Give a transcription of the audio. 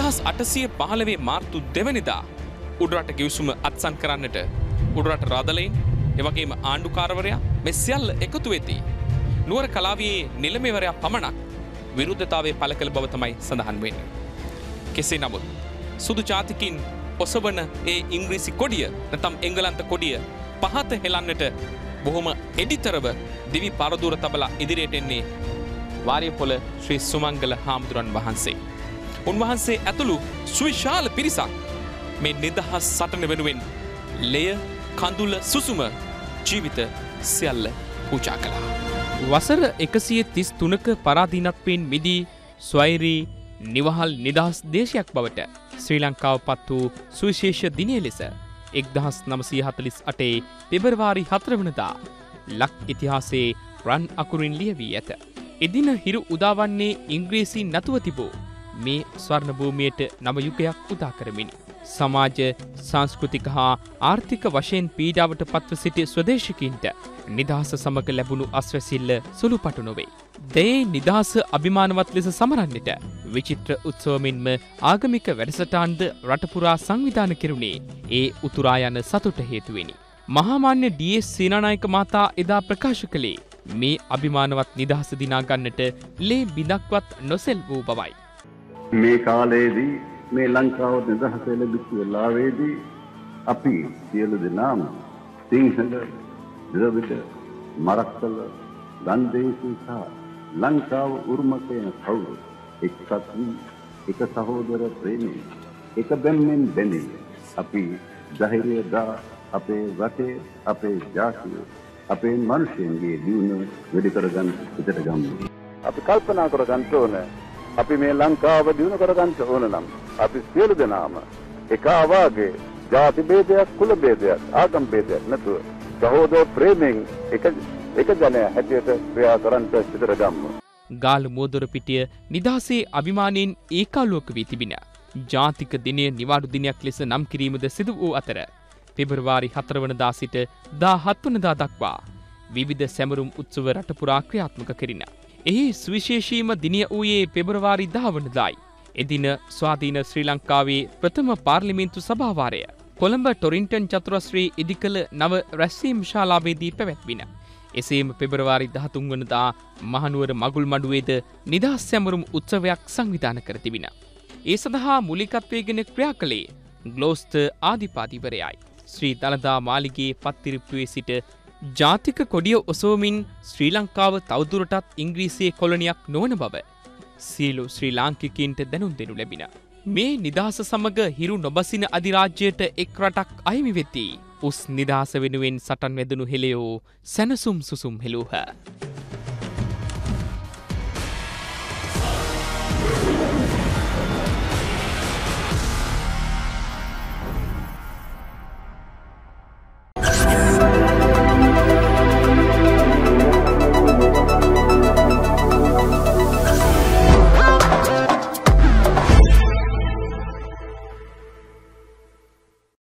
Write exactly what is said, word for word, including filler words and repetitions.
එක්දහස් අටසිය පහළොව මාර්තු දෙවනිදා උඩරට ගිවිසුම අත්සන් කරන්නට උඩරට රාදලයින් එවැගේම ආණ්ඩුකාරවරයා මේ සියල්ල එකතු වෙති. නුවර කලාවියේ නිලමේවරයා පමණක් විරුද්ධතාවය පළ කළ බව තමයි සඳහන් වෙන්නේ. කෙසේ නමුත් සුදු ජාතිකින් ඔසවන ඒ ඉංග්‍රීසි කොඩිය නැත්නම් එංගලන්ත කොඩිය පහත හෙලන්නට බොහොම එඩිතරව දිවි පරදුර තබලා ඉදිරියට එන්නේ වාරියපොළ ශ්‍රී සුමංගල හාමුදුරන් වහන්සේ. උන්වහන්සේ ඇතුළු සුවිශාල පිරිසක් මේ නිදහස් සටන වෙනුවෙන් ලෙය කඳුල සුසුම ජීවිත සියල්ල පූජා කළා. වසර එකසිය තිස් තුනක පරාධීනත්වයෙන් මිදී ස්වෛරී නිවහල් නිදහස් දේශයක් බවට ශ්‍රී ලංකාව පත් වූ සුවිශේෂ දිනය ලෙස එක්දහස් නවසිය හතළිස් අටේ පෙබරවාරි හතර වනදා ලක් ඉතිහාසයේ රන් අකුරින් ලියවී ඇත. එදින හිරු උදාවන්නේ ඉංග්‍රීසි නැතුව තිබූ මේ ස්වර්ණ භූමියට නව යුගයක් උදා කරමිනි. සමාජ සංස්කෘතික හා ආර්ථික වශයෙන් පීඩාවට පත්ව සිටි ස්වදේශිකයින්ට නිදහස සමග ලැබුණු අස්වැසිල්ල සුළුපටු නොවේ. දේ නිදහස අභිමානවත් ලෙස සමරන්නට විචිත්‍ර උත්සවමින්ම ආගමික වැඩසටහන්ද රටපුරා සංවිධාන කෙරුණේ ඒ උතුරා යන සතුට හේතුවෙනි. මහාමාන්‍ය ඩී.එස්. සේනානායක මහතා එදා ප්‍රකාශ කළේ මේ අභිමානවත් නිදහස දිනා ගන්නට ලේ බිඳක්වත් නොසෙල් වූ බවයි. මේ කාලයේදී මේ ලංකාව නිදහස ලැබිච්ච වෙලාවේදී අපි සියලු දෙනාම සිංහල, ද්‍රවිඩ, මරක්කල, ගන්දේසි සහ ලංකාව උරුම කියන කවුරු එක්සත් වී එක සහෝදර ප්‍රේමයෙන් එක බැම්මෙන් බැඳී අපි ධෛර්යය දා අපේ රටේ අපේ ජාතිය අපේ මිනිසුන්ගේ දියුණුව වැඩි කරගන්න පිටට ගමු. අපි කල්පනා කරගන්න ඕනේ අපි මේ ලංකාව දිනු කරගන්න ඕන නම් අපි සියලු දෙනාම එක ආවාගේ ජාති ભેදයක් කුල ભેදයක් ආගම් ભેදයක් නැතුව සහෝදර ප්‍රේමයෙන් එක එක ජනය හැටියට ක්‍රියා කරන්නට සිතර ගම්මු. ගාල්ල මෝදොර පිටිය නිදහසේ අභිමානයෙන් ඒකාලෝක වී තිබින ජාතික දිනය නිවාඩු දිනයක් ලෙස නම් කිරීමද සිදු වූ අතර පෙබරවාරි හතර වනදා සිට දාහත් වනදා දක්වා විවිධ සැමරුම් උත්සව රටපුරා ක්‍රියාත්මක කෙරිණ. එහි සුවිශේෂීම දිනය වූයේ පෙබරවාරි දහ වනදායි. එදින ස්වාධීන ශ්‍රී ලංකාවේ ප්‍රථම පාර්ලිමේන්තු සභාවාරය කොළඹ ටොරින්ටන් චතුරස්‍රී ඉදිකළ නව රැස්වීම් ශාලාවේදී පැවැත්වින. එසේම පෙබරවාරි දහතුන් වනදා මහනුවර මගුල් මඩුවේද නිදහස් සැමරුම් උත්සවයක් සංවිධානය කර තිබින. ඒ සඳහා මූලිකත්වයෙන් ක්‍රියා කළේ ග්ලෝස්ටර් ආධිපතිවරයයි. ශ්‍රී දළදා මාලිගයේ පත්තිරිප්පුවේ සිට ජාතික කොඩිය ඔසවමින් ශ්‍රී ලංකාව තවදුරටත් ඉංග්‍රීසියේ කොලනියක් නොවන බව සියලු ශ්‍රී ලාංකිකයින්ට දැනුම් දෙනු ලැබින. මේ නිදහස සමග හිරු නොබසින අධිරාජ්‍යයට එක් රටක් අහිමි වෙති. උස් නිදහස වෙනුවෙන් සටන් වැදුණු හෙළයෝ සැනසුම් සුසුම් හෙළූහ.